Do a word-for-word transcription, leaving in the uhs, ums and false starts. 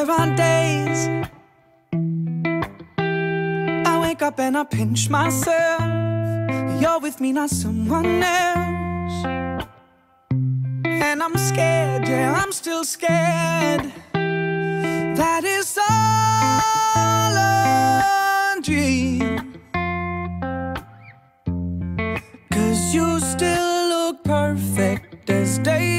there are days I wake up and I pinch myself. You're with me, not someone else. And I'm scared, yeah, I'm still scared. That is all a dream. 'Cause you still look perfect as day